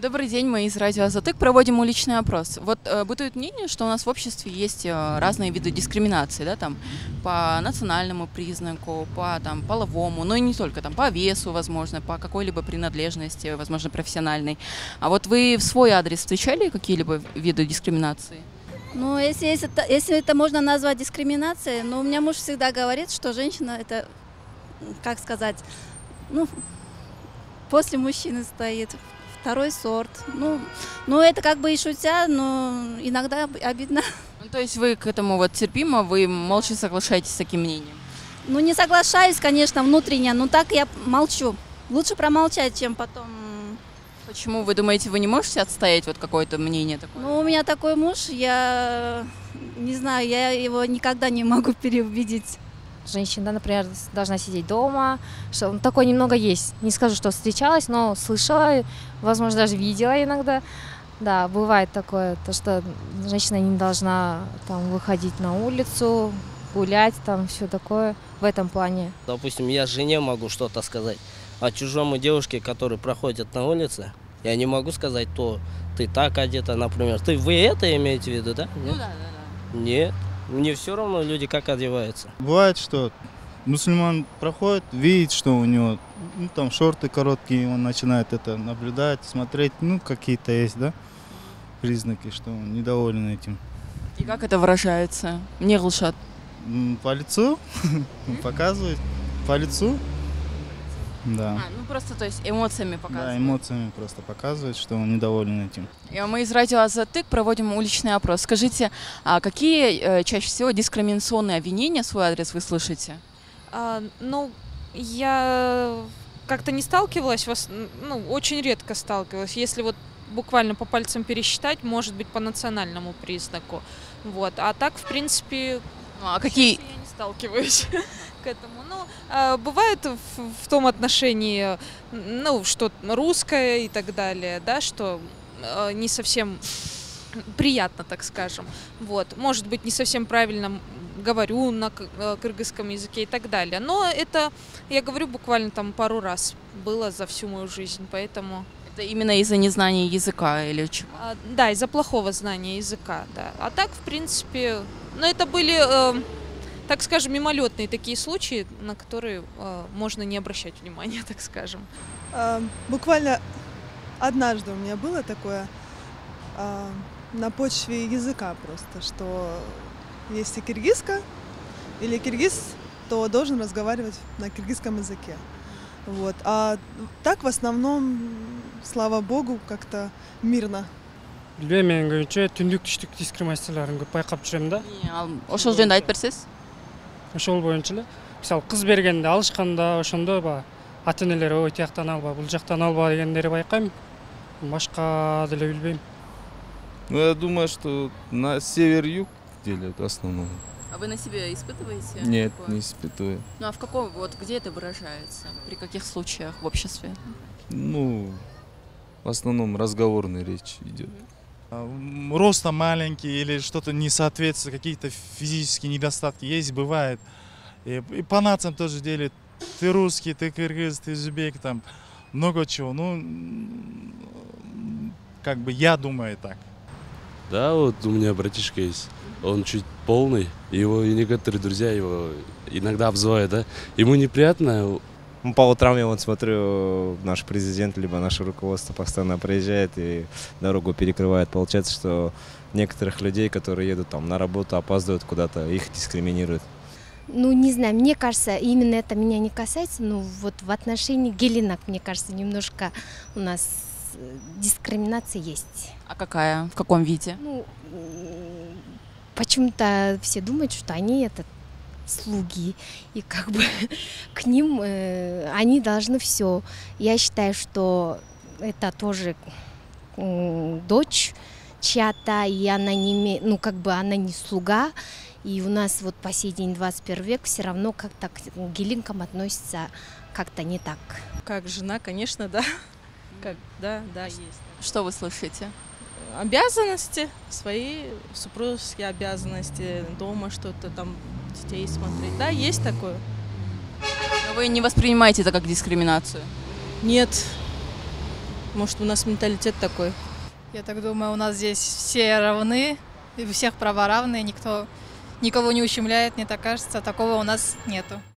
Добрый день, мы из радио Азатык проводим уличный опрос. Вот бытует мнение, что у нас в обществе есть разные виды дискриминации, да, там по национальному признаку, по там половому, но и не только, там по весу, возможно, по какой-либо принадлежности, возможно, профессиональной. А вот вы в свой адрес встречали какие-либо виды дискриминации? Ну, если это можно назвать дискриминацией, но у меня муж всегда говорит, что женщина это, как сказать, ну, после мужчины стоит, второй сорт. Ну, это как бы и шутя, но иногда обидно. Ну, то есть вы к этому вот терпимо, вы молча соглашаетесь с таким мнением? Ну, не соглашаюсь, конечно, внутренне, но так я молчу. Лучше промолчать, чем потом. Почему? Вы думаете, вы не можете отстоять вот какое-то мнение такое? Ну, у меня такой муж, я не знаю, я его никогда не могу переубедить. Женщина, например, должна сидеть дома, что такое немного есть. Не скажу, что встречалась, но слышала, возможно, даже видела иногда. Да, бывает такое, то, что женщина не должна там выходить на улицу, гулять, там все такое в этом плане. Допустим, я жене могу что-то сказать, а чужому девушке, которая проходит на улице, я не могу сказать, то ты так одета, например. Вы это имеете в виду, да? Ну да. Нет. Мне все равно люди как одеваются. Бывает, что мусульман проходит, видит, что у него там шорты короткие, он начинает это наблюдать, смотреть, какие-то есть, да, признаки, что он недоволен этим. И как это выражается? Не глушат? По лицу показывает, по лицу, да. Просто, то есть эмоциями показывают. Да, эмоциями просто показывает, что он недоволен этим. Мы из радио Азатык проводим уличный опрос. Скажите, а какие чаще всего дискриминационные обвинения в свой адрес вы слышите? Я как-то не сталкивалась, очень редко сталкивалась. Если вот буквально по пальцам пересчитать, может быть, по национальному признаку. Вот. А так, в принципе, какие? Я не сталкиваюсь к этому. Бывает в том отношении, что русское и так далее, да, что не совсем приятно, так скажем. Вот. Может быть, не совсем правильно говорю на кыргызском языке и так далее. Но это, я говорю, буквально там пару раз было за всю мою жизнь, поэтому... Это именно из-за незнания языка или чего? Да, из-за плохого знания языка, да. А так, в принципе, это были... так скажем, мимолетные такие случаи, на которые можно не обращать внимания, так скажем. Буквально однажды у меня было такое на почве языка просто, что если киргизка или киргиз, то должен разговаривать на киргизском языке. Вот. А так в основном, слава богу, как-то мирно. Билбейм, менин көбүнчө түндүк түштүк дискриминацияларын көп байкап жүрөм да. Ошол жөнүндө айтып берсеңиз? Ошол боюнча эле мисалы кыз бергенде алышканда ошондо ата энелер ой тияктан алба бул жактан алба дегендери байкайм. Башка деле билбейм. Я думаю, что на север-юг делят в основном. А вы на себе испытываете? Нет, такое? не испытываю. А в каком, где это выражается? При каких случаях в обществе? В основном разговорная речь идет. Роста маленький или что-то не соответствует, какие-то физические недостатки есть, бывает. И по нациям тоже делят. Ты русский, ты кыргыз, ты узбек, там много чего. Я думаю так. Да, вот у меня братишка есть. Он чуть полный, его и некоторые друзья его иногда обзывают, да. Ему неприятно. По утрам я смотрю, наш президент, либо наше руководство постоянно приезжает и дорогу перекрывает. Получается, что некоторых людей, которые едут там на работу, опаздывают куда-то, их дискриминируют. Не знаю, мне кажется, именно это меня не касается, но вот в отношении гелинок, мне кажется, немножко у нас дискриминация есть. А какая? В каком виде? Почему-то все думают, что они слуги, и как бы к ним они должны все. Я считаю, что это тоже дочь чья-то, и она не имеет, она не слуга. И у нас вот по сей день 21 век все равно как-то к гелинкам относятся как-то не так. Как жена, конечно, да. Да, есть. Что вы слышите? Обязанности, свои супружеские обязанности, дома что-то там, детей смотреть. Да, есть такое. Но вы не воспринимаете это как дискриминацию? Нет. Может, у нас менталитет такой. Я так думаю, у нас здесь все равны, и у всех права равны, никто никого не ущемляет, мне так кажется, такого у нас нету.